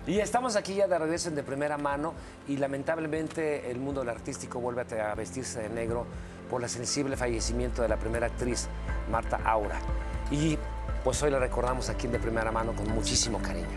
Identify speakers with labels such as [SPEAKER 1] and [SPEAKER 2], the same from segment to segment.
[SPEAKER 1] Y estamos aquí ya de regreso en De Primera Mano y lamentablemente el mundo del artístico vuelve a vestirse de negro por el sensible fallecimiento de la primera actriz, Marta Aura. Y pues hoy la recordamos aquí en De Primera Mano con muchísimo cariño.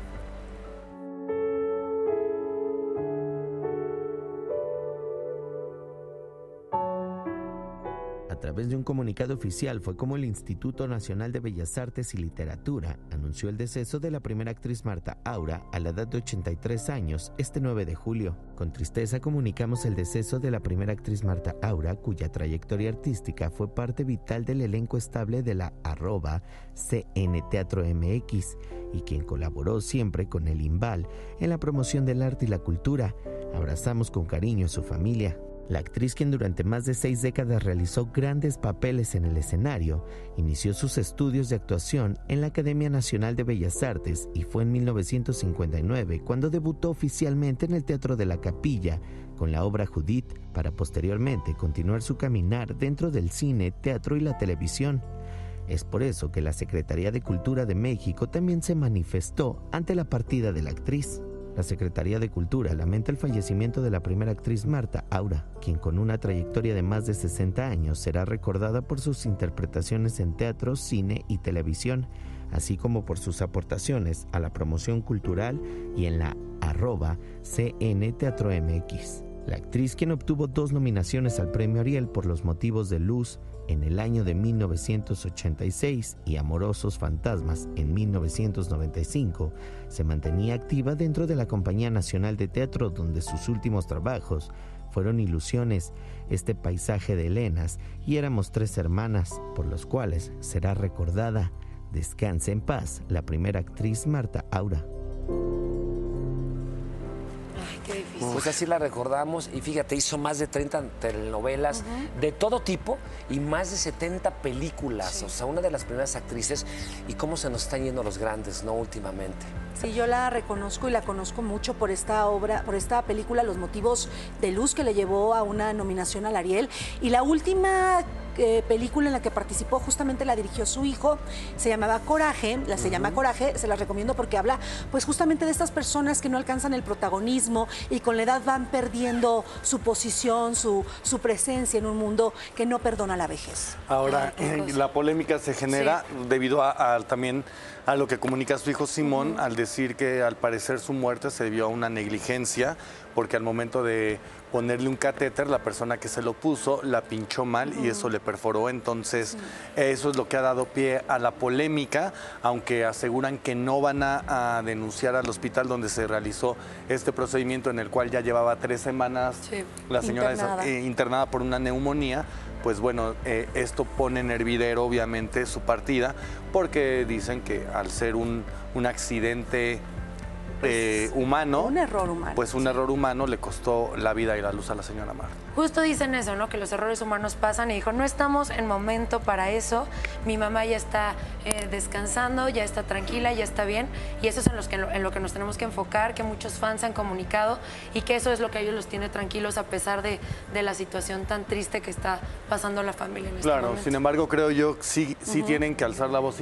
[SPEAKER 2] A través de un comunicado oficial fue como el Instituto Nacional de Bellas Artes y Literatura anunció el deceso de la primera actriz Marta Aura a la edad de 83 años este 9 de julio. Con tristeza comunicamos el deceso de la primera actriz Marta Aura, cuya trayectoria artística fue parte vital del elenco estable de la @CN Teatro MX y quien colaboró siempre con el IMBAL en la promoción del arte y la cultura. Abrazamos con cariño a su familia. La actriz, quien durante más de 6 décadas realizó grandes papeles en el escenario, inició sus estudios de actuación en la Academia Nacional de Bellas Artes y fue en 1959 cuando debutó oficialmente en el Teatro de la Capilla con la obra Judith, para posteriormente continuar su caminar dentro del cine, teatro y la televisión. Es por eso que la Secretaría de Cultura de México también se manifestó ante la partida de la actriz. La Secretaría de Cultura lamenta el fallecimiento de la primera actriz Marta Aura, quien con una trayectoria de más de 60 años será recordada por sus interpretaciones en teatro, cine y televisión, así como por sus aportaciones a la promoción cultural y en la @CN Teatro MX. La actriz, quien obtuvo 2 nominaciones al Premio Ariel por Los Motivos de Luz en el año de 1986 y Amorosos Fantasmas en 1995, se mantenía activa dentro de la Compañía Nacional de Teatro, donde sus últimos trabajos fueron Ilusiones, Este paisaje de Helenas y Éramos 3 hermanas, por los cuales será recordada. Descanse en paz la primera actriz Marta Aura.
[SPEAKER 3] Qué difícil.
[SPEAKER 1] Pues así la recordamos y fíjate, hizo más de 30 telenovelas de todo tipo y más de 70 películas. Sí. O sea, una de las primeras actrices y cómo se nos están yendo los grandes, ¿no? Últimamente.
[SPEAKER 3] Sí, yo la reconozco y la conozco mucho por esta obra, por esta película Los Motivos de Luz, que le llevó a una nominación al Ariel. Y la última película en la que participó justamente la dirigió su hijo, se llamaba Coraje, se llama Coraje, se la recomiendo porque habla pues justamente de estas personas que no alcanzan el protagonismo y con la edad van perdiendo su posición, su presencia en un mundo que no perdona la vejez.
[SPEAKER 4] Ahora, la polémica se genera debido también a lo que comunica su hijo Simón al decir que al parecer su muerte se debió a una negligencia porque al momento de ponerle un catéter, la persona que se lo puso la pinchó mal y eso le perforó. Entonces, eso es lo que ha dado pie a la polémica, aunque aseguran que no van a denunciar al hospital donde se realizó este procedimiento, en el cual ya llevaba 3 semanas la señora internada por una neumonía. Pues bueno, esto pone en hervidero obviamente su partida, porque dicen que al ser un accidente humano,
[SPEAKER 3] un error humano,
[SPEAKER 4] pues un error humano le costó la vida y la luz a la señora Marta.
[SPEAKER 5] Justo dicen eso, ¿no? Que los errores humanos pasan y dijo, no estamos en momento para eso, mi mamá ya está descansando, ya está tranquila, ya está bien, y eso es en lo que nos tenemos que enfocar, que muchos fans han comunicado y que eso es lo que a ellos los tiene tranquilos a pesar de la situación tan triste que está pasando la familia en este momento.
[SPEAKER 4] Sin embargo, creo yo sí tienen que alzar la voz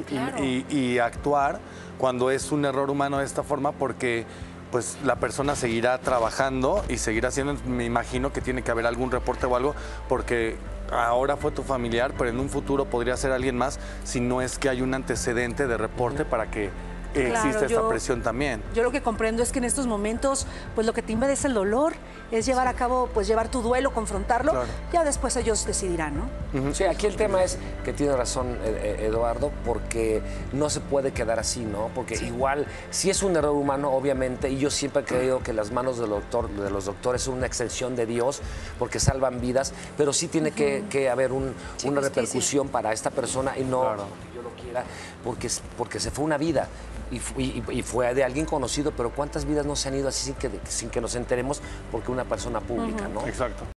[SPEAKER 4] y actuar cuando es un error humano de esta forma, porque pues la persona seguirá trabajando y seguirá haciendo, me imagino que tiene que haber algún reporte o algo, porque ahora fue tu familiar, pero en un futuro podría ser alguien más, si no es que hay un antecedente de reporte para que exista esta presión también.
[SPEAKER 3] Yo lo que comprendo es que en estos momentos, pues lo que te invade es el dolor, es llevar a cabo, pues llevar tu duelo, confrontarlo, ya después ellos decidirán, ¿no?
[SPEAKER 1] Sí, aquí el tema es que tiene razón Eduardo, porque no se puede quedar así, ¿no? Porque igual, si es un error humano, obviamente, y yo siempre he creído que las manos de los doctores son una extensión de Dios, porque salvan vidas, pero sí tiene que haber una repercusión para esta persona y no porque yo lo quiera, porque se fue una vida. Y fue de alguien conocido, pero ¿cuántas vidas no se han ido así sin que nos enteremos porque una persona pública, ¿no?
[SPEAKER 4] Exacto.